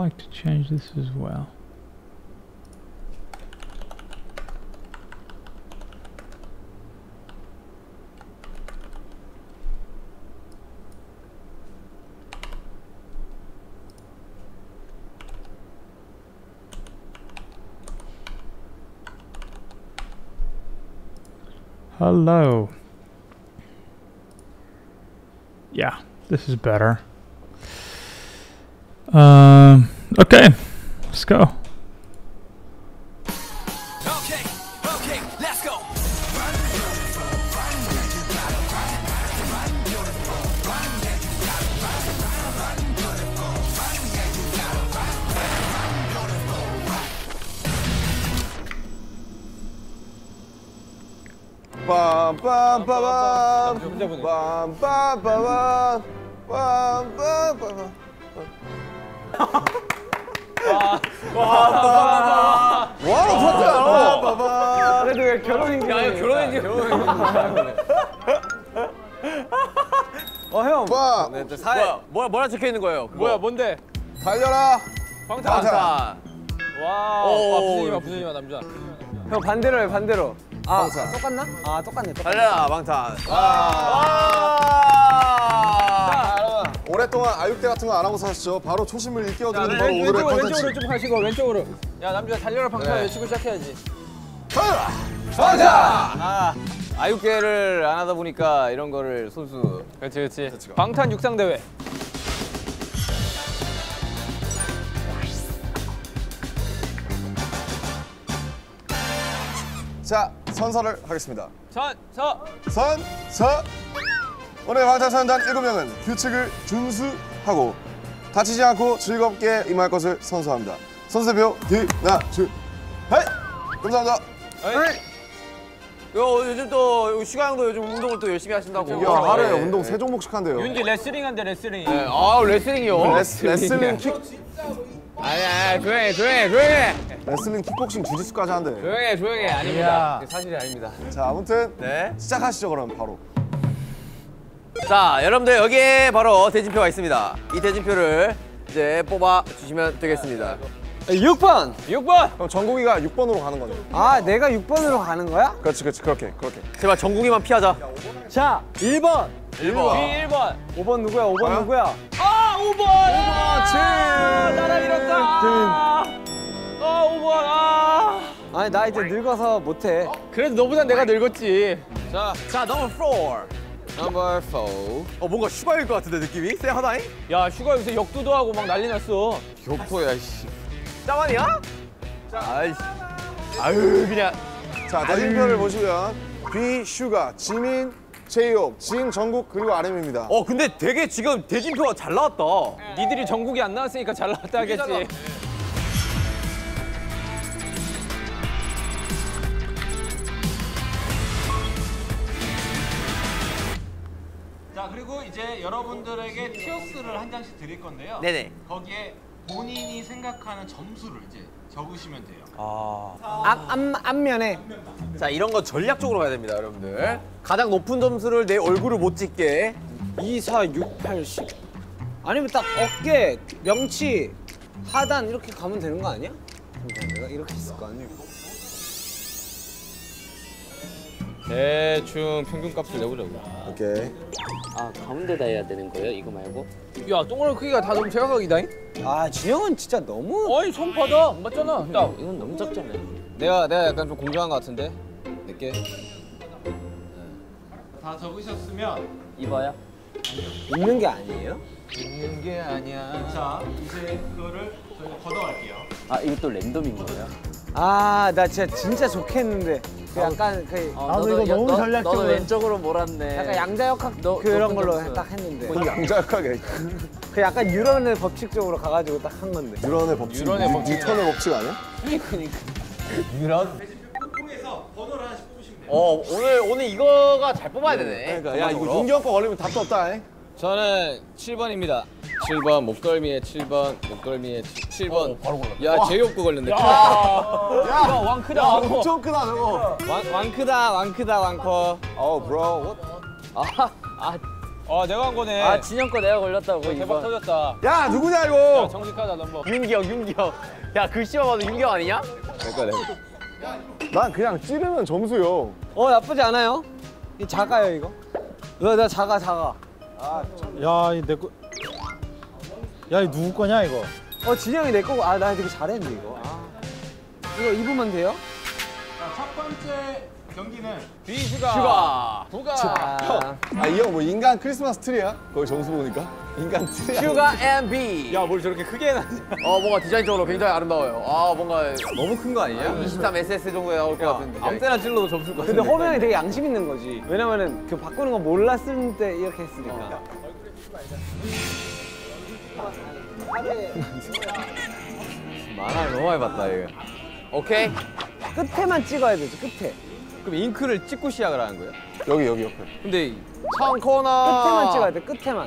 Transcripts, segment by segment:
like to change this as well. Hello. Yeah, this is better. Okay, let's go. Okay, let's go. 빰빰빠밤 빰빰빠밤 빰빰빠밤 와로 좋았잖아. 그래도 왜 결혼인지. 야, 이거 결혼인지. 형. 빠 네, 저 사회 뭐라 적혀 있는 거예요? 뭐야, 뭔데? 달려라. 방탄. 와. 오. 부수지마, 남자. 형 반대로 해, 반대로. 아, 똑같나? 아, 똑같네. 달려라 방탄. 오랫동안 아육대 같은 거 안 하고 사셨죠? 바로 초심을 일깨워드리는 바로 오늘의 왼쪽으로 컨텐츠. 좀 가시고, 왼쪽으로. 야, 남자 달려라 방탄 외치고 시작해야지. 달려라. 방탄. 아육계를 안 하다 보니까 이런 거를 손수. 그렇지. 방탄 육상 대회. 자, 선서를 하겠습니다. 선서. 선서. 오늘 방탄소년단 7명은 규칙을 준수하고 다치지 않고 즐겁게 임할 것을 선서합니다. 선수대표 디나주. 헤이! 감사합니다. 요즘 또 슈가 형도 요즘 운동을 또 열심히 하신다고. 야, 하루에 운동 3종목씩 한대요. 윤지 레슬링 한대, 레슬링. 네. 아, 레슬링이요? 레슬링 킥, 아니야, 조용해. 레슬링 킥복싱 주짓수까지 한대. 조용해. 아닙니다. 사실이 아닙니다. 자, 아무튼 네. 시작하시죠, 그럼 바로. 자, 여러분들 여기에 바로 대진표가 있습니다. 이 대진표를 이제 뽑아 주시면 되겠습니다. 6번. 그럼 정국이가 6번으로 가는 거죠. 아, 내가 6번으로 가는 거야? 그렇지, 그렇게. 제발 정국이만 피하자. 자, 1번. 1번. 1번. 5번 누구야? 5번 뭐야? 누구야? 아, 5번! 5번! 나라 잃었다! 아, 5번! 아니, 나 이제 늙어서 못해. 그래도 너보다 내가 늙었지. 자, 넘버 4. 넘버 4. 뭔가 슈가일 것 같은데 느낌이? 쎄하다잉? 야, 슈가 요새 역도도 하고 막 난리 났어. 교포야, 씨. 짜만이야? 아이씨. 아유, 그냥. 자, 대진표를 보시면 비, 슈가, 지민, 제이홉, 진, 정국, 그리고 RM입니다. 근데 되게 지금 대진표가 잘 나왔다. 니들이 전국이 안 나왔으니까 잘 나왔다 하겠지. 자, 그리고 이제 여러분들에게 티어스를 한 장씩 드릴 건데요. 네네. 거기에 본인이 생각하는 점수를 이제 적으시면 돼요. 앞면에. 자, 이런 거 전략적으로 가야 됩니다, 여러분들. 가장 높은 점수를 내 얼굴을 못 찍게. 2, 4, 6, 8, 10. 아니면 딱 어깨, 명치, 하단 이렇게 가면 되는 거 아니야? 내가 이렇게 있을 거 아니야? 대충 평균값을 내보자고. 오케이. 아, 가운데다 해야 되는 거예요? 이거 말고? 야, 동그란 크기가 다 너무 제각각이다잉? 아, 진영은 진짜 너무. 아니, 손 받아. 맞잖아. 야, 이건 너무 작잖아요. 내가 약간 좀 공정한 거 같은데? 내게. 다 적으셨으면 입어요? 있는 게 아니에요? 있는 게 아니야. 자, 이제 그거를 저희가 걷어갈게요. 아, 이거 또 랜덤인 거예요? 아, 나 진짜 좋게 했는데. 그 약간 그 나도 이거 너무 전략적으로. 너도 왼쪽으로 몰았네. 약간 양자역학 너 그런 높은 걸로 점수. 딱 했는데. 뭐 양자역하게. 그 약간 유런의 법칙 쪽으로 가가지고 딱 한 건데. 뉴런의 법칙. 뉴런의 법칙. 뉴턴의 법칙 아니야? 그니까. 통해서 번호를 하나씩 뽑으시면 돼요. 오늘 이거가 잘 뽑아야 되네. 그러니까 야, 이거 윤기 형거 걸리면 답도 없다. 저는 7번입니다. 7번 목덜미에 7번 목덜미에 7번. 바로 골랐다. 야, 제이홉 거 걸렸네. 야, 왕 크다, 왕 커. 엄청 크다, 저거. 왕크다 왕커. Oh, bro. What? 아 내가 한 거네. 아 진영 거 내가 걸렸다고 대박 이번. 터졌다. 야 누구냐 이거? 정직하다 넘버. 윤기영. 야 글씨만 봐도 윤기영 아니냐? 난 그냥 찌르면 점수요. 나쁘지 않아요. 이 작아요 이거. 나 작아. 야, 이 내 거. 야, 이 누구 거냐 이거? 진영이 내 거고. 나 되게 잘했는데 이거. 이거 입으면 돼요? 첫 번째 경기는 슈가. 이 형 뭐 인간 크리스마스 트리야? 거기 점수 보니까 인간 트리. 슈가 앤비. 야 뭘 저렇게 크게 해놨냐? 뭔가 디자인적으로 굉장히 아름다워요. 뭔가 너무 큰 거 아니냐? 23SS 정도에 나올 것 같은 디자인. 아무 때나 찔러도 점수일 것 같은데. 근데 호명이 되게 양심 있는 거지. 왜냐면은 그 바꾸는 거 몰랐을 때 이렇게 했으니까. 만화를 너무 많이 봤다 이거. 오케이. 끝에만 찍어야 되지 끝에. 그럼 잉크를 찍고 시작을 하는 거예요? 여기 옆에. 근데 창코나. 끝에만 찍어야 돼 끝에만.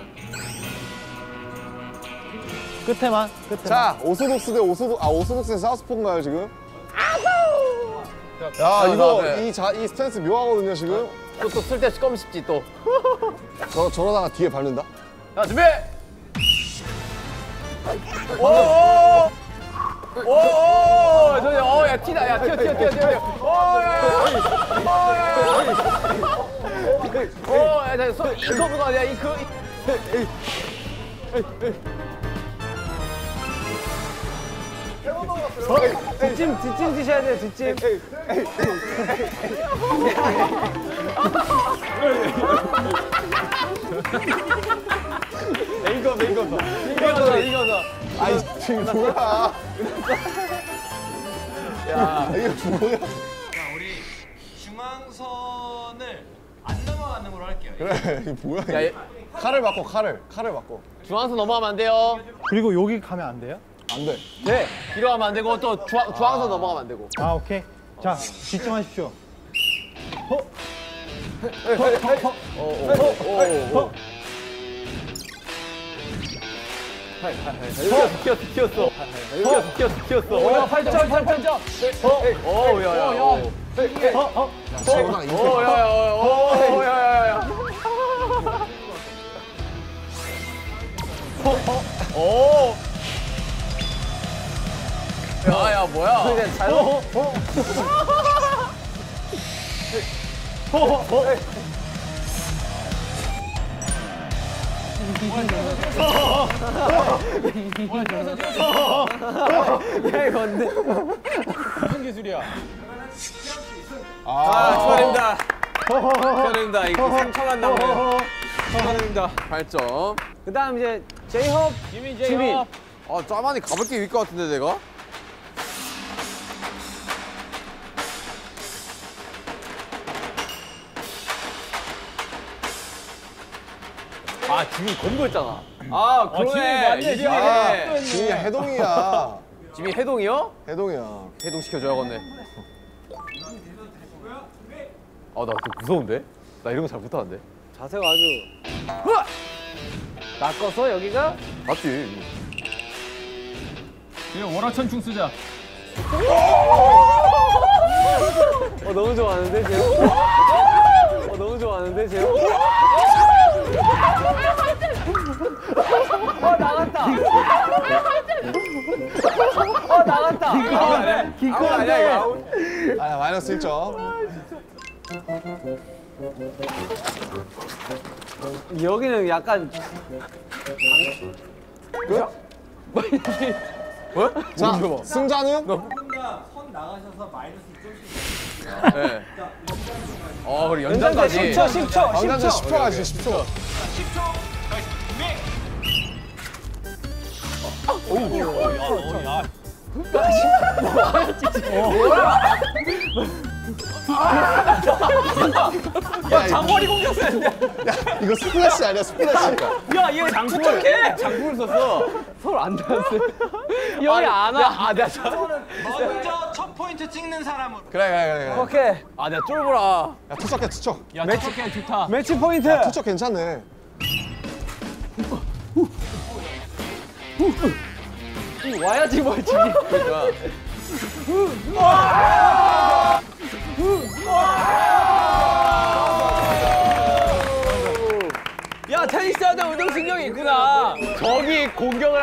끝에만. 자 오소독스 대 오소독스 대 사우스포인가요 지금? 야 이거 네. 이 스탠스 묘하거든요 지금. 또 쓸데없이 껌 씹지 또. 저러다가 뒤에 밟는다. 자 준비. 오, 야 티다, 야 튀어. 야, 이거 아니야 이거. 뒷짐 드셔야 돼요 뒷짐. 이거다. 아이 지금 뭐야? 야 이게 뭐야? 자 우리 중앙선을 안 넘어가는 걸로 할게요. 그래 이게 뭐야? 야, 이게. 칼을 바꿔 칼을 바꿔. 중앙선 넘어가면 안 돼요. 그리고 여기 가면 안 돼요? 안 돼. 네. 뒤로 가면 안 되고 또 중앙선 넘어가면 안 되고. 아, 오케이. 자, 집중하십시오. 튀었어. 야, 8점. 야야야. 저거랑 이거. 야야야. 야야 뭐야? 야 이거 뭔데? 무슨 기술이야? 축하드립니다. 축하드립니다. 이거 3천만 남은 축하드립니다. 8점. 그다음 이제 제이홉 지민. 짜만이 가볼 게 있을 것 같은데 내가? 지민 검도했잖아. 그러네. 지민이 해동이야. 지민 해동이요? 해동이야. 해동 시켜줘야겠네. 나 또 무서운데? 나 이런 거 잘 못하는데. 자세가 아주. 낚아서 여기가. 맞지? 그냥 월화천충 쓰자. 너무 좋아하는데 제이홉. 너무 좋아하는데 제이홉. 나갔다. 나갔다. 기권 아니야 이거 아웃. 마이너스 1점. 여기는 약간 자 승자는 두분다 선 나가셔서 마이너스 2점씩. 네. 그리고 연장까지. 10초. 당장전 10초 가지 10초. 10초. 장거리 공격수야. 야 이거 스플래시 아니야 스플래시. 야얘 장풍을 썼어. 서울 안 닿았어. 여기 안 와. 내가 먼저 첫 포인트 찍는 사람으로. 그래. 오케이. 내가 쫄보라. 야 투척해 투척. 야, 매치 좋다. 매치 포인트. 투척 괜찮네. 와야지 뭘 지금. 그러니까. 야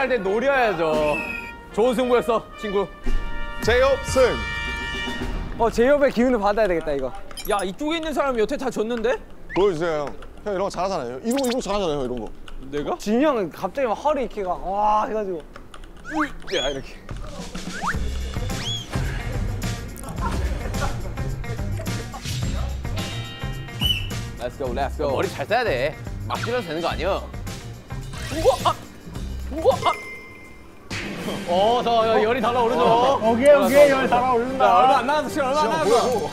할 때 노려야죠. 좋은 승부였어, 친구. 제이홉 승. 제이홉의 기운을 받아야 되겠다, 이거. 야, 이쪽에 있는 사람이 여태 다 졌는데? 보여주세요 형. 형 이런 거 잘하잖아요. 이거 잘하잖아요 형 이런 거. 내가? 진이 형은 갑자기 막 허리 이렇게 와 해가지고 야 이렇게. Let's go, let's go. 머리 잘 써야 돼. 막 찔러도 되는 거 아니야. 우와! 저 열이 달아오르죠. 오케이 열 달아오른다. 얼마 안 남았어, 얼마 안 남았어.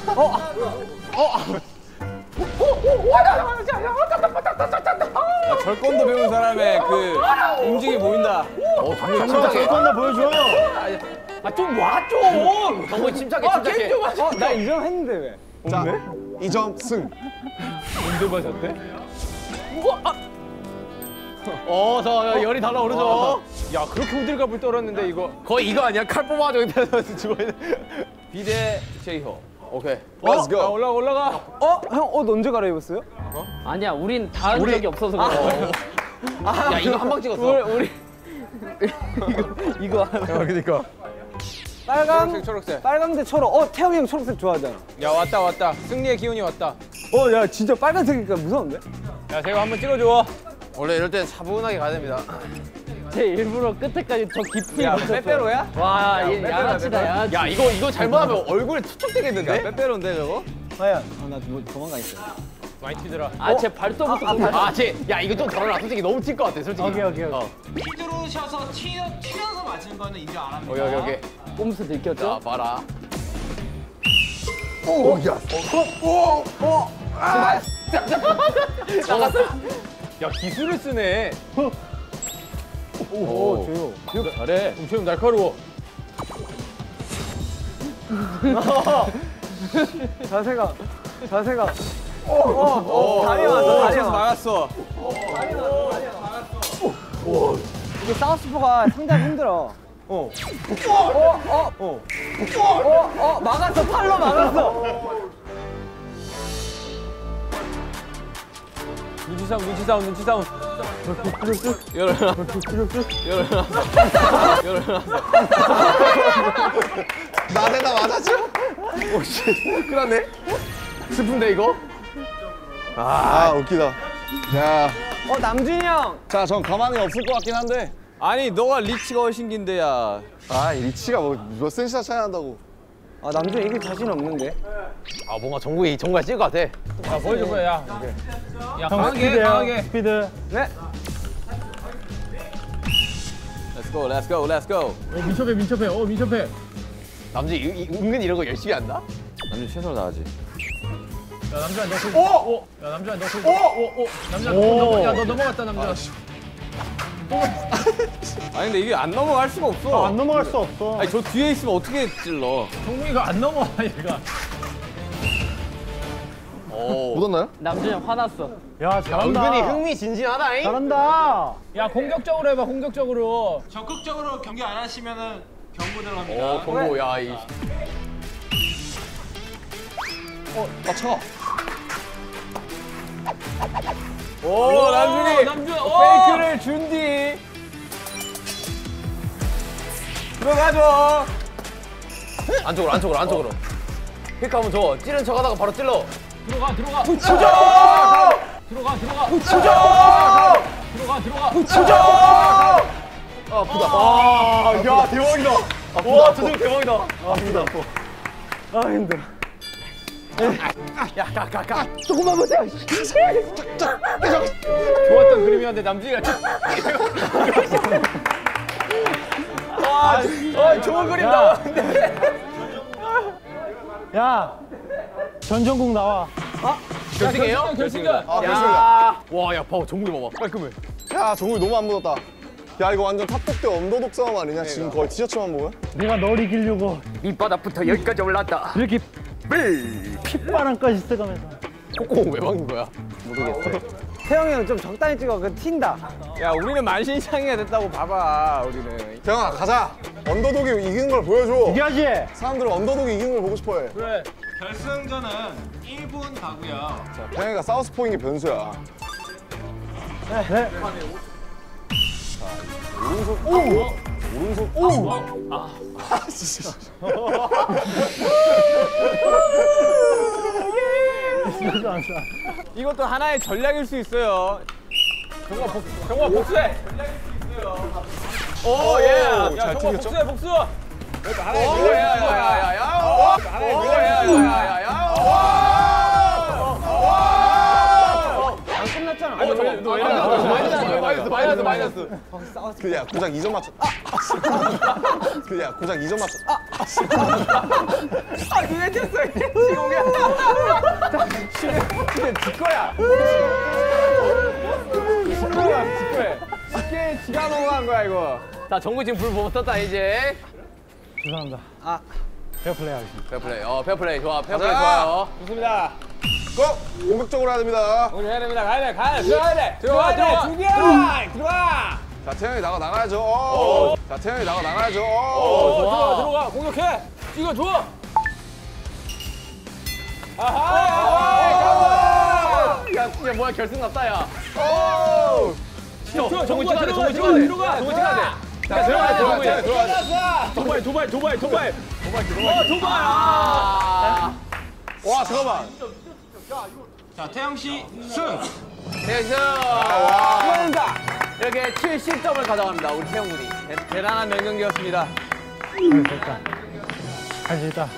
절권도 배운 사람의 그 움직임이 보인다. 진짜 절권다 보여줘요. 좀 와, 좀! 정말 침착해, 침착해. 나 인정했는데 왜? 자 2점 승. 언제 마셨대? 저 열이 달아오르죠. 야, 그렇게 호들갑을 떨었는데 이거. 거의 이거 아니야? 칼 뽑아가지고 여기다 집어있는. 비대 제이호. 오케이. Let's go. 올라가. 형 옷 언제 갈아입었어? 아니야, 우린 닿은 적이 없어서 그래. 야, 이거 한 방 찍었어. 우리 이거 하나. 그러니까. 빨강, 초록색. 빨강 대 초록. 태영이 형 초록색 좋아하잖아. 야, 왔다. 승리의 기운이 왔다. 야, 진짜 빨간색이니까 무서운데? 야, 제가 한번 찍어줘. 원래 이럴 땐 차분하게 가야 됩니다. 제 일부러 끝에까지 저 깊이 야, 붙였어. 빼빼로야? 와, 얘 양아치다, 양아치. 야, 이거 잘못하면 얼굴에 투척되겠는데? 빼빼로인데 저거? 과연. 나 도망가겠어. 많이 튀더라. 제 발톱부터 야, 이거 좀 덜어라. 솔직히 너무 튈 것 같아, 솔직히. 오케이. 휘두르셔서 튀어서 맞은 거는 인정 안 합니다. 오케이. 꼼수 들켰죠? 자, 봐라. 나갔어. 야, 기술을 쓰네. 오, 조용. 잘해. 조용 날카로워. 자세가. 다리 막았어. 이게 사우스포가 상당히 힘들어. 막았어. 팔로 막았어. 눈치 싸움. 열어라. 나대다 맞았죠? 큰일 났네. 슬픈데, 이거? 아 웃기다. 야. 남준이 형. 자, 전 가만히 없을 것 같긴 한데. 아니, 너가 리치가 훨씬 긴데, 야. 아, 이 리치가 뭐 몇 센치나 차이 난다고. 남준이 이길 자신 없는데. 뭔가 정국이 정말 찔 것 같아. 야, 보여줘, 야. 야, 강하게. 스피드. 네. Let's go. 민첩해. 남자 은근 이런 거 열심히 한다? 남준 최선을 다하지. 남자 너 넘어갔다 남자. 아니, 근데 이게 안 넘어갈 수가 없어. 안 넘어갈 수 없어. 아니, 저 뒤에 있으면 어떻게 찔러? 정국이가 안 넘어와 얘가. 묻었나요? 남준이 형 화났어. 야 잘한다. 은근히 흥미진진하다잉? 잘한다. 야 공격적으로 해봐 공격적으로. 적극적으로 경기 안 하시면은 경고 들어갑니다. 경고, 야, 이. 차가. 오, 남준이. 페이크를 준 뒤. 들어가줘. 안쪽으로. 픽하면 줘. 찌른 척 하다가 바로 찔러. 들어가. 아프다. 야, 대박이다. 와, 저 대박이다. 아 힘들어. 조금만 보세요. 좋았던 그림이었는데 남준이가 좋은 그림 나왔는데. 야 전정국 나와. 결승이에요? 결승전. 결승이다. 와, 야, 봐봐. 정국이 봐봐. 깔끔해. 야, 정국이 너무 안 묻었다. 야, 이거 완전 탑독대 언더독 싸움 아니냐? 지금 거의 티셔츠만 보여? 내가 널 이기려고 밑바닥부터 여기까지 올라왔다. 이렇게 핏바람까지 쓰가면서. 콧구멍 왜 막는 거야? 태영이 형 좀 적당히 찍어. 그 튄다. 야, 우리는 만신창이가 됐다고 봐봐. 우리는. 태영아, 가자. 언더독이 이기는 걸 보여줘. 이겨야지. 사람들은 언더독이 이기는 걸 보고 싶어해. 그래. 결승전은 1분 가고요. 태영이가 사우스포인 게 변수야. 네. 오른손. 오! 오른손. 오! 진짜. 이것도 하나의 전략일 수 있어요. 정말 복수해. 오, 예. 야, 잘 정말 튕겼죠? 복수해, 복수. 하나의 안 끝났잖아. 마이너스. 그야 고작 2점 맞췄. 그야 고작 2점 맞췄. 눈에 띄었어. 지공이야. 지금 지 거야. 쉽게 지가 넘어간 거야 이거. 자, 정구 지금 불 못 떴다 이제. 죄송합니다. 페어플레이 하겠습니다. 페어플레이. 페어플레이 좋아. 페어플레이 좋아요. 좋습니다. 꼭 공격적으로 해야 됩니다. 우리 해야 됩니다. 가야 돼. 들어가야 돼. 들어와. 들어와. 자, 태영이 나가야죠. 자, 태영이 나가야죠. 들어가. 공격해. 이거 좋아. 아하. 야, 뭐야 결승 났다 야. 정구 정구 찍어야 돼. 찍어야 돼. 들어가. 정구 찍어야 돼. 자, 들어가. 도발. 와, 잠깐만. 자, 태영 씨 승. 대승. 수고한다. 이렇게 70점을 가져갑니다. 우리 태영 군이. 대단한 명경기였습니다. 됐다. 할 수 있다.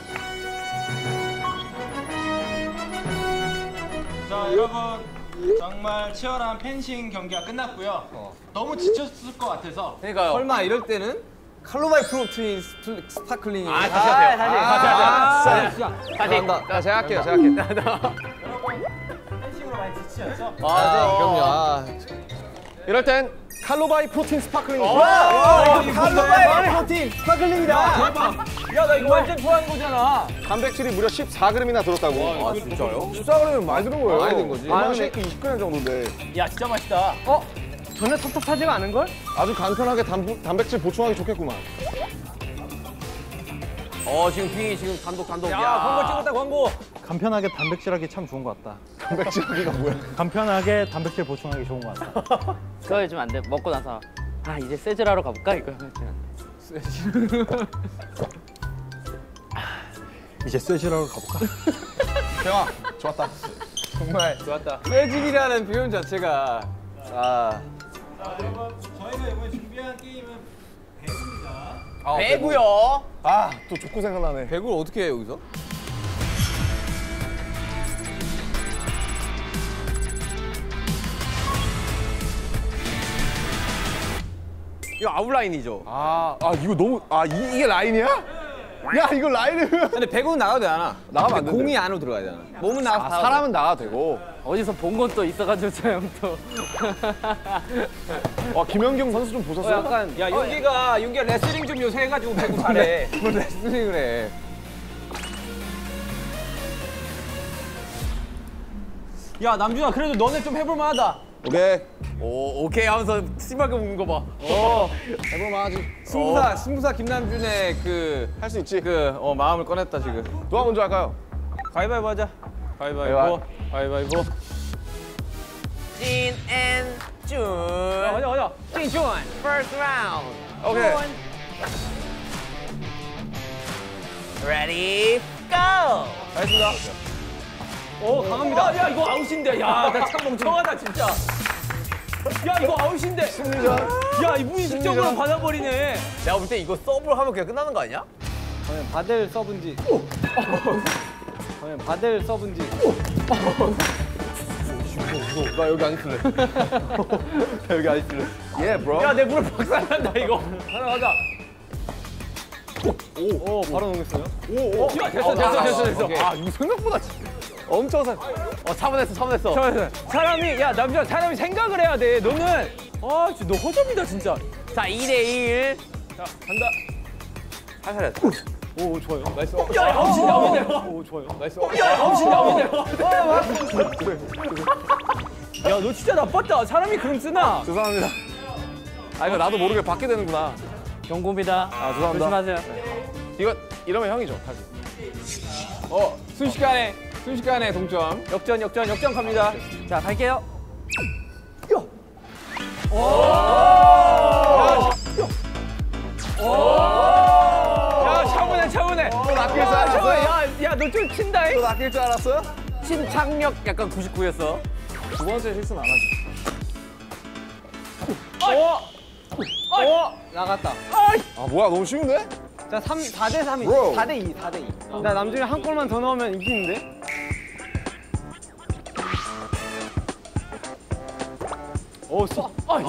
자, 여러분 정말 치열한 펜싱 경기가 끝났고요. 너무 지쳤을 것 같아서 그러니까요. 설마 이럴 때는 칼로바이 프로틴 스파클링이 다시 하세요. 다시. 자, 제가 할게요. 펜싱으로 많이 지치셨죠? 그럼요. 이럴 땐 칼로바이 프로틴 스파클링. 칼로바이 프로틴 스파클링이다. 대박. 야, 나 이거 완전 좋아하는 거잖아. 단백질이 무려 14g이나 들었다고. 아, 진짜요? 14g이면 많이 들은 거예요. 많이 든 거지. 일반 쉐이크 20g 정도인데. 야, 진짜 맛있다. 전혀 텁텁하지가 않은 걸? 아주 간편하게 단백질 보충하기 좋겠구만. 지금 비 지금 단독. 야, 광고 찍었다, 광고. 간편하게 단백질하기 참 좋은 것 같다. 단백질하기가 뭐야? 간편하게 단백질 보충하기 좋은 것 같다. 그거 해주면 안 돼. 먹고 나서 이제 세즈하러 가볼까? 이거 하면 이제 쇠시라고 가볼까? 태영아, 좋았다. 정말 좋았다. 세질이라는 표현 자체가 자, 여러분 저희가 이번에 준비한 게임은 배구입니다. 배구요. 아, 또 족구 생각나네. 배구를 어떻게 해 여기서? 이거 아웃라인이죠. 이거 너무 이게 라인이야? 야, 이거 라인이면 근데 배구는 나가도 되잖아. 나가면 안 근데 된대. 공이 안으로 들어가야 되잖아. 몸은 나가서 다 사람은 나가도 되고. 어디서 본 건 또 있어가지고 저 형도. 김연경 선수 좀 보셨어요? 약간 야 윤기가 레슬링 좀 요새 해가지고 배구 잘해. 뭘 레슬링을 해. 야 남준아 그래도 너네 좀 해볼 만하다. 오케이. 오케이 하면서 심하게 웃는 거 봐. 해볼만하지. 승부사 김남준의 할 수 있지. 마음을 꺼냈다 지금. 누가 먼저 할까요? 가위바위보 하자. 가위바위보. 진앤준. 가자. 진준. First round. 오케이. Ready, go. 알겠습니다. 강합니다. 야 이거 아웃인데. 야 나 참 멍청하다 진짜. 야 이거 아웃인데. 승리전. 야 이 무의식적으로 받아버리네. 내가 볼 때 이거 서브를 하면 그냥 끝나는 거 아니야? 과연 받을 서브인지. 과연 받을 서브인지. 나 여기 안 있을래. 나 여기 안 있을래. 예, 브로. 야 내 무릎 박살난다 이거. 하나. 오 바로 넘겼어요. 야 됐어. 이거 생각보다 엄청 차분했어. 사람이 야 남자 사람이 생각을 해야 돼. 너는 진짜 너 허접이다 진짜. 자, 2대1. 자 간다. 살살해. 오 좋아요. 나이스. 야 아웃인데. 오 좋아요. 나이스. 야 아웃인데. 야 너 진짜 나빴다. 사람이 그럼 쓰나? 죄송합니다. 이거 나도 모르게 받게 되는구나. 경고입니다. 죄송합니다. 조심하세요. 이거 이러면 형이죠, 사실. 순식간에 동점. 역전 갑니다. 자, 갈게요. 야, 차분해. 또 낚일 줄 알았어? 야, 너 좀 친다. 또 낚일 줄 알았어? 침착력 약간 99였어. 두 번째 실수는 안 하지. 나갔다. 아 뭐야 너무 쉬운데? 자, 4대 3이. Bro. 4대 2. 나 남준이 한 골만 더 넣으면 이기는데? 오, 쏴.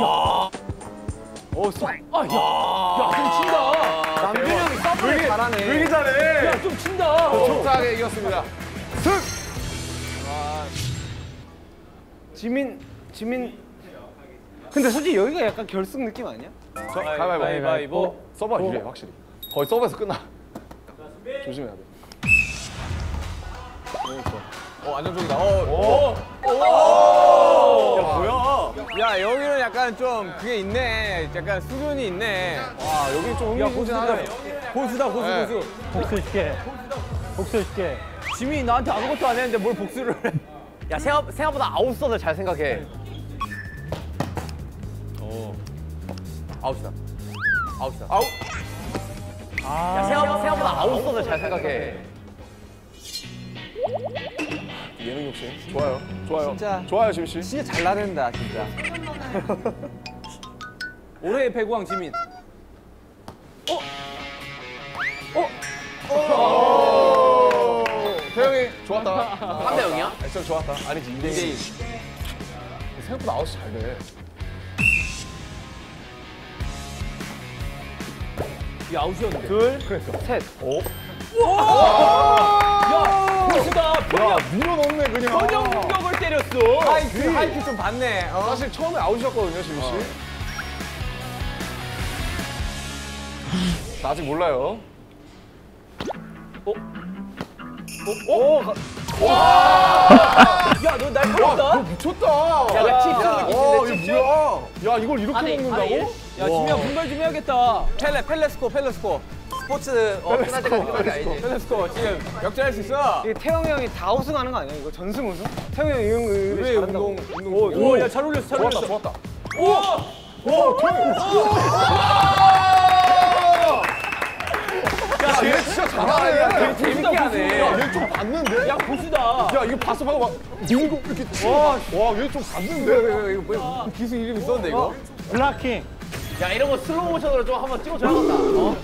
오, 쏴. 야, 좀 친다. 남준이 형이 서브를 잘하네. 되게 잘해. 야, 좀 친다. 촉촉하게 이겼습니다. 지민. 근데 솔직히 여기가 약간 결승 느낌 아니야? 가위바위보. 서버 유리해 확실히. 거의 서버에서 끝나. 조심해야 돼. 안정적이다. 야, 여기는 약간 좀 그게 있네. 약간 수준이 있네. 와 여기 좀 흥미진진하네. 고수다, 고수. 복수해줄게. 지민이 나한테 아무것도 안 했는데 뭘 복수를 해. 야, 생각보다 아웃선을 잘 생각해. 아웃이다. 아웃. 야, 생각보다 아웃선을 잘 생각해. 예능 욕심. 좋아요. 진짜. 좋아요 지민 씨. 진짜 잘 나댄다, 진짜. 올해의 배구왕 지민. 태영이 좋았다. 3대 0이야? 액션 좋았다. 아니지 2대1. 생각보다 아웃이 잘 돼. 이 아웃이었는데. 셋. 고수다. 밀어 넣네 그냥. 전형 공격을 때렸어. 하이트 좀 봤네. 사실 처음에 아웃이었거든요 지민 씨. 자, 아직 몰라요. 야, 너 날 걸었다. 미쳤다. 야, 칩스 이거 뭐야? 야 이걸 이렇게 아니, 먹는다고? 아니, 야, 지민아 분발 좀 해야겠다. 펠레스코. 스포츠 끝날 때까지 끝날 게 아니지. 펠레스코 지금 역전할 수 있어. 이게 태영이 형이 다 우승하는 거 아니야? 이거 전승 우승? 태영이 형이 왜 운동. 오, 야, 잘 올렸어. 좋았다. 야, 얘 진짜 잘하네. 재밌게 하네. 야, 얘 좀 봤는데? 야, 고수다. 야, 이거 봤어, 막 밀고 이렇게 치고. 와, 얘 좀 봤는데? 이거 뭐야? 기수 이름 있었는데 이거? 블락킹. 야, 이런 거 슬로우 모션으로 좀 한번 찍어줘야겠다.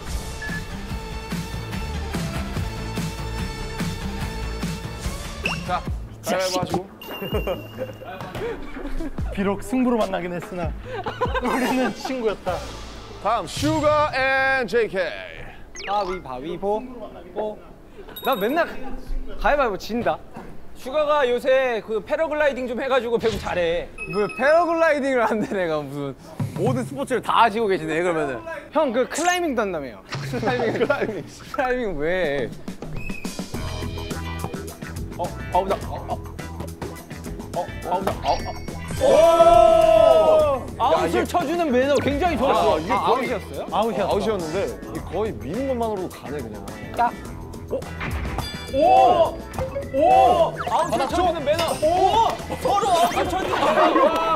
자, 가위바위보 하시고. 비록 승부로 만나긴 했으나 우리는 친구였다. 다음, 슈가 앤 JK. 바위보. 나 맨날 가위바위보 진다. 슈가가 요새 그 패러글라이딩 좀 해가지고 배구 잘해. 뭐 패러글라이딩을 한대 내가 무슨 모든 스포츠를 다 하시고 계시네 그러면은. 형 그 클라이밍도 한다며요. 클라이밍 왜? 아웃을 쳐주는 매너 굉장히 좋았어. 이게 거의 아웃이었어요? 아웃이었는데 이게 거의 미는 것만으로도 가네 그냥. 딱. 아웃을 쳐주는 매너. 서로 아웃을 쳐주는 매너.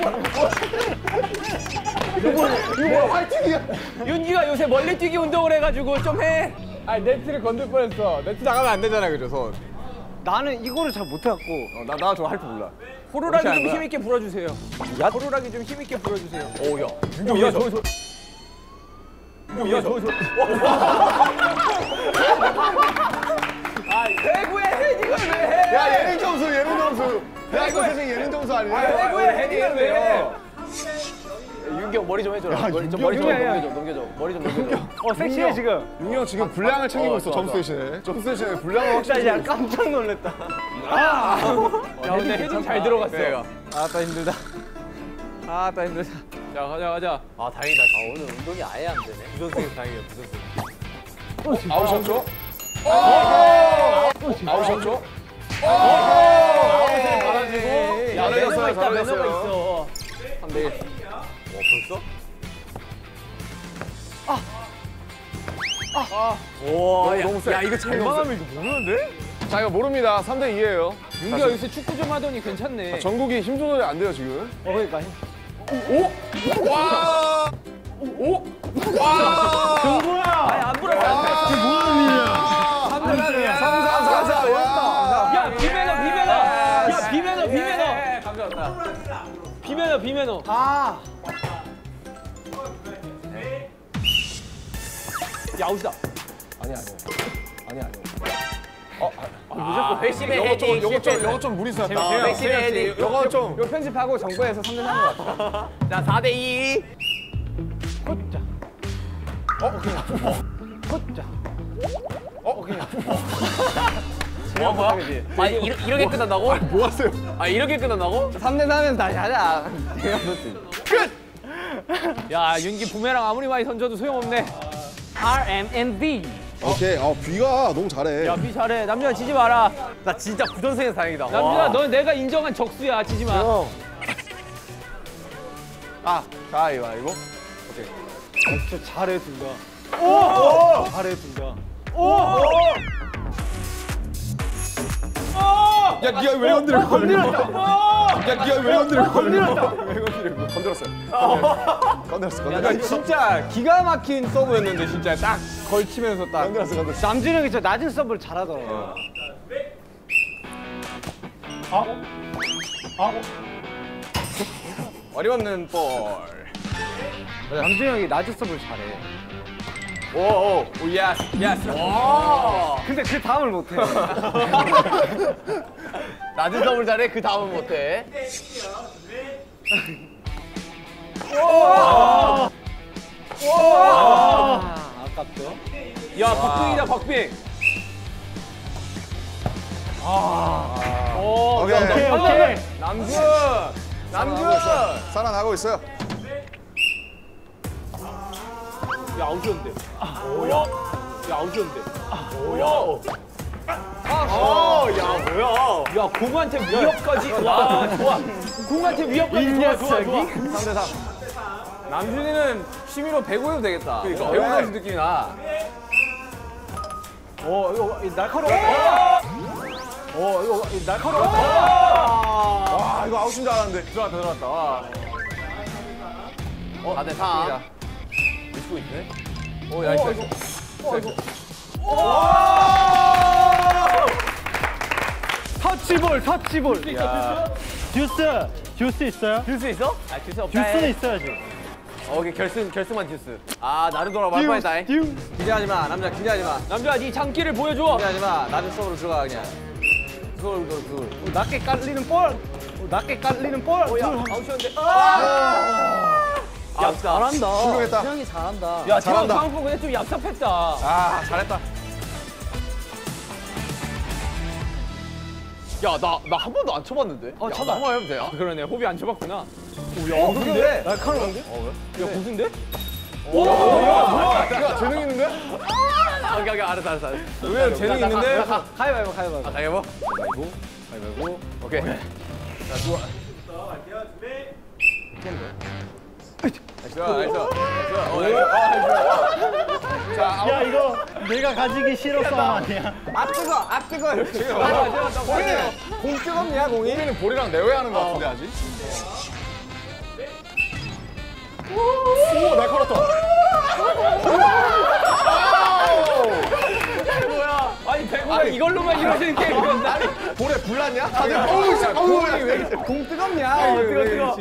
이거 뭐야 화이팅이야. 윤기가 요새 멀리뛰기 운동을 해가지고 좀 해. 아니 네트를 건들 뻔했어. 네트 나가면 안 되잖아, 그죠 손. 나는 이거를 잘 못해갖고. 나 저거 할 줄 몰라. 호루라기 이렇게 좀 하는 힘있게 불어주세요. 호루라기 좀 힘있게 불어주세요. 오야. 야, 저. 아, 배구의 헤딩을 왜 해? 야, 예능 점수. 대학교 선생 예능 점수 아니야? 배구의 헤딩을 왜 해? 윤경 머리 좀 해줘라. 머리 좀 윤경이야. 넘겨줘. 머리 좀 넘겨줘. 섹시해 지금. 윤기 형 지금 분량을 챙기고 있어, 점수 대신에. 점수 대신에 분량을 확실히 야, 깜짝 놀랐다. 야, 근데 헤딩 잘 들어갔어. 아따 힘들다. 아따 힘들다. 자 가자. 아 다행이다. 아, 오늘 운동이 아예 안 되네. 부선생 다행이야 부선생. 아웃이었죠? 아웃이었죠? 아웃을 받아주고. 야, 잘했어요, 매너가 있다. 매너가 잘했어요. 있어. 3대1. 벌써? 와, 너무 세. 야 이거 잘만하면 이거 모르는데? 자, 이거 모릅니다. 3대 2예요. 윤기가 요새 축구 좀 하더니 괜찮네. 전국이 힘 조절이 안 돼요, 지금. 그러니까. 와! 오! 아니 안 불었어. 야 비매너. 비매너. 야 아웃이다. 아니야. 회심의 요거 좀 무리수였다. 회심의 헤딩. 요거 좀. 이거 편집하고 정부에서 3대 3을 같아. 자 4대2. 뭐야? 아 이렇게 끝난다고? 뭐 하세요? 아 이렇게 끝난다고? 3대 3은 다시 하자. 야 윤기 부메랑 아무리 많이 던져도 소용없네. RMNB. 오케이. B가 너무 잘해. 야 비 잘해. 남준아 지지 마라. 나 진짜 부전승에서 다행이다. 남준아 너 내가 인정한 적수야. 지지 마. 가위바위보. 진짜 잘해 둘 다. 잘해 둘 다. 야, 니가 왜 건드려? 건드렸다. 야, 니가 왜 건드려? 건드렸다. 건드렸어. 야, 진짜 기가 막힌 서브였는데 진짜 딱 걸치면서 딱. 건드렸어. 남준이 형이 진짜 낮은 서브를 잘하더라고. 어림없는 볼. 남준이 형이 낮은 서브를 잘해. 오, 예스. 근데 그 다음을 못해. 낮은 서브를 잘해. 그 다음은 못해. 아깝죠? 야 박빙이다 박빙. 오케이. 남준. 살아나고 있어요. 야 아웃이었는데. 야 아웃이었는데. 야 공한테 위협까지. 와 좋아. 공한테 위협까지 좋아. 3대 3. 남준이는 취미로 배구 해도 되겠다. 배구 선수 느낌이 나. 이거 날카로워. 이거 날카로워. 와, 이거 아웃인 줄 알았는데. 들어갔다. 4대3. 미치고 있네. 오, 야, 이거. 터치볼. 야. 듀스 있어요? 듀스 있어? 아 듀스 없다. 듀스는 있어야지. 오케이 결승만 듀스. 아 나루도라고 말 뻔했다. 기대하지 마, 남자 기대하지 마. 남준아 네 장기를 보여줘. 기대하지 마. 낮은 서브로 들어가 그냥. 둘. 낮게 깔리는 볼. 야 아웃이었는데. 야 잘한다. 훌륭했다. 형이 잘한다. 야 잘한다. 방금 근데 좀 얍삽했다. 아, 잘했다. 야 나 한 번도 안 쳐봤는데. 야, 나 한번 해도 돼요? 그러네 호비 안 쳐봤구나. 근데 날카로운데? 야 고수인데? 야, 재능 있는데? 오케이 알았어. 의외로 재능 있는데. 가위바위보. 아 가위바위보? 오케이. 야, 이거 내가 가지기 싫어 싸움 아니야. 앞뜨거 이렇게. 공 뜨겁냐 공이? 우리는 볼이랑 내외하는 거 같은데 아직? 오, 날카롭다. 아니 배구가 이걸로만 이루어지는 게임이었나? 볼에 불났냐? 다들 어우, 왜 이렇게 공 뜨겁냐? 뜨거.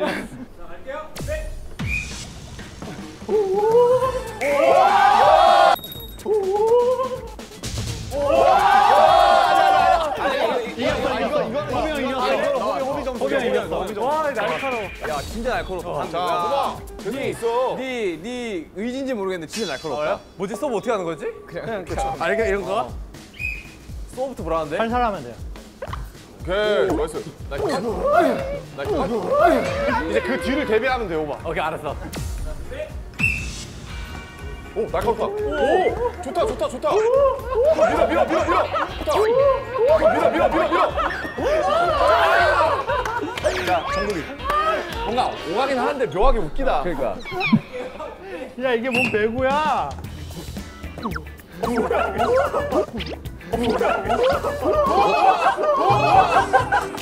와, 날카로워. 야, 진짜 날카롭다. 자, 호박. 재능 있어. 네 의지인지 모르겠는데 진짜 날카롭다. 뭐지 서브 어떻게 하는 거지? 그냥 아 이렇게 이런 거야? 서브부터 불안한데? 살살하면 돼요. 오케이, 나이스. 이제 그 뒤를 대비하면 돼, 호박. 오케이 알았어. 오, 날카롭다. 오, 좋다. 밀어. 좋다. 밀어. 자, 정국이. 뭔가 오가긴 하는데 묘하게 웃기다. 그러니까. 야, 이게 뭔 배구야?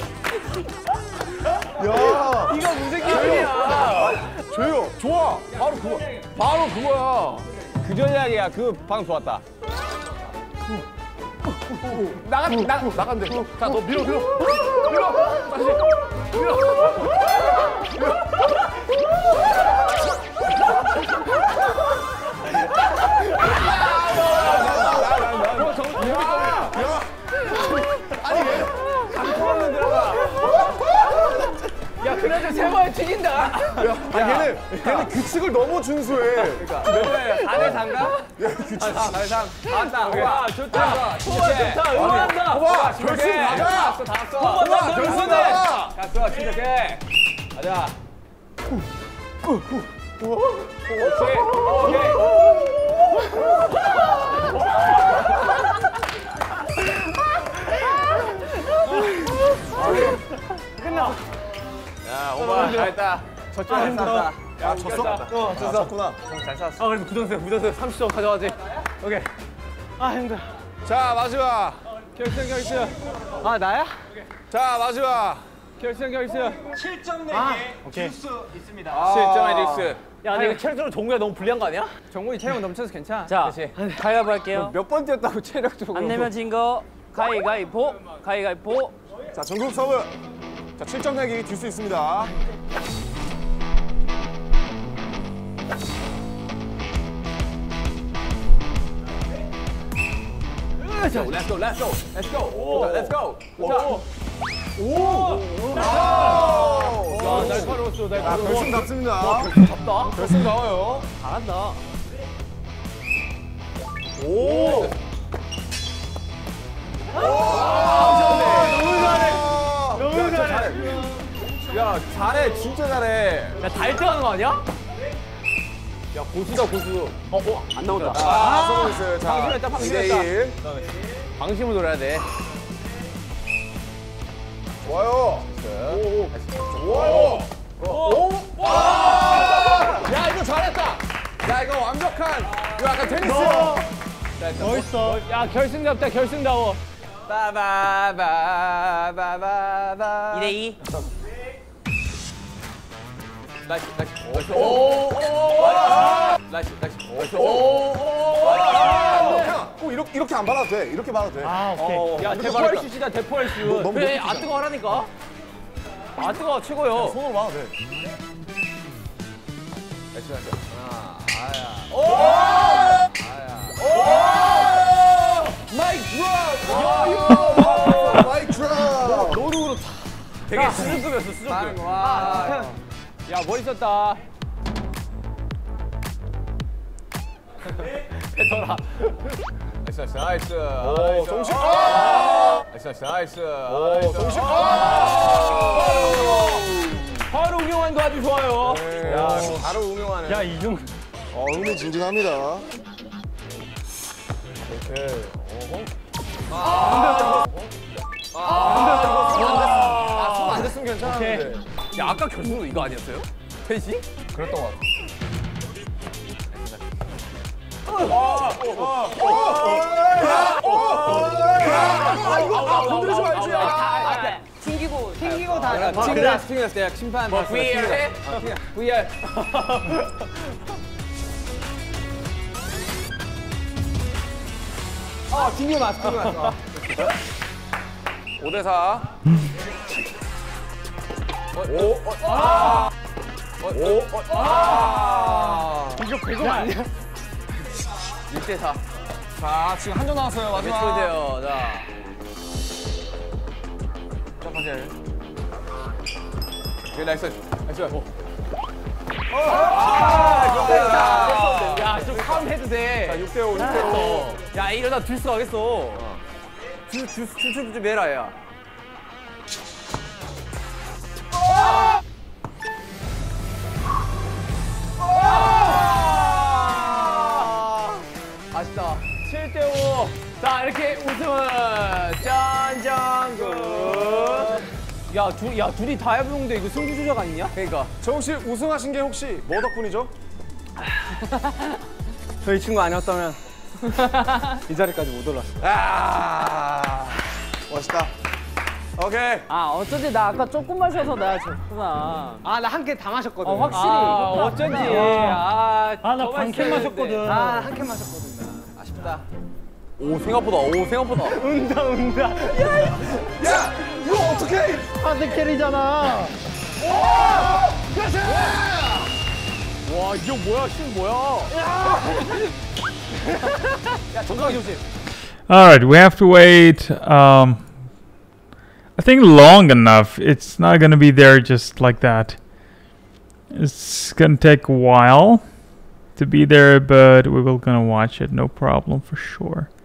야, 이거 무슨 게임이야? 조용. 좋아. 바로 바로 그거야. 그 전략이야. 그 방 좋았다. 나간대. 자, 너 밀어. 다시. 야, 그래도 세 번에 튀긴다. 얘는 규칙을 너무 준수해. 그러니까. 몇 번이야? 4대 3가? 야, 규칙. 4대 3. 맞다. 와, 좋다. 좋다. 응원한다. 봐, 결승 가자. 다 왔어. 봐, 결승 가자. 갔어, 침착해. 가자. 오케이. 야, 오바 잘했다. 저쪽에 쌌다. 야, 졌어? 졌구나. 잘 쌌어. 아, 그래도 굳었어요. 30점 가져가지. 오케이. 아 힘들어. 자, 마지막. 결승. 아, 나야? 자, 마지막. 결승. 7점 내기 줄 수 있습니다. 7점의 릭스. 야 근데 이거 체력적으로 종구가 너무 불리한 거 아니야? 정국이 체력 넘쳐서 괜찮아. 자 가위바위보 할게요. 몇 번 뛰었다고 체력적으로. 안 내면 진 거 가위바위보. 자, 전국 서브. 자, 7점 내기 줄 수 있습니다. Let's go. 날카로웠어. 자, 결승 답습니다. 잡다. 결승 나와요. 잘한다. 너무 잘해. 야, 잘해. 진짜 잘해. 야다 1등하는 거 아니야? 야, 고수다, 고수. 안 나온다. 성공했어요. 자, 방심했다, 방심했다. 2대1. 방심을 노려야 돼. 좋아요. 좋아요. 야, 이거 잘했다. 야, 이거 완벽한. 이거 약간 테니스. 멋있어. 야, 결승답다, 결승다워. 바바바바바바. 2대2. 나이스. 꼭 이렇게 안 받아도 돼. 이렇게 받아도 돼. 아 오케이. 야, 대포할 슛이다, 대포할 슛. 너무 그래 높이 아 뜨거 하라니까. 아 뜨거 최고요. 손으로 받아도 돼. 마이크 드롭. 노루로 되게 수준급이었어 수준급. 와. 야, 멋있었다. 뱉어라. 나이스. 오, 정식. 나이스. 정식. 바로 응용한 거 아주 좋아요. 야, 바로 응용하네. 야 이중. 흥미진진합니다. 손 안 됐으면 괜찮았는데. 야, 아까 결승도 이거 아니었어요? 펜싱? 그랬던 것 같아. 건드리지 말지. 튕기고 다. 튕겼어. 내가 심판. 뭐 VR 해? VR. 튕겨 맞어. 5대4. 이거 배송 아니야? 6대4. 자, 지금 한 점 나왔어요. 몇 마지막. 초대요? 자. 오케이, 나이스. 야좀 카운트 해도 돼. 6대5. 야, 이러다 듀스 가겠어. 듀스 좀 해라, 야. 아쉽다. 7대5. 자 이렇게 우승은 짠짠굿. 야 둘이 다 해보는데 이거 승부 조작 아니냐? 그러니까. 정욱 씨 우승하신 게 혹시 뭐 덕분이죠? 저희 친구 아니었다면 이 자리까지 못 올랐어. 멋있다. 오케이. 아 어쩐지 나 아까 조금 마셔서 내가 졌구나. 아 나 한 캔 다 마셨거든. 확실히. 어쩐지. 나 반 캔 마셨거든. 한 캔 마셨거든. 나. 아쉽다. 오 생각보다. 오 생각보다. 운다. 야, 이거 어떡해? 하드 캐리잖아. 와 이게 뭐야? 신 뭐야? 야 정강이 조심. Alright, we have to wait, I think long enough. It's not gonna be there just like that. It's gonna take a while to be there, but we will gonna watch it, no problem for sure.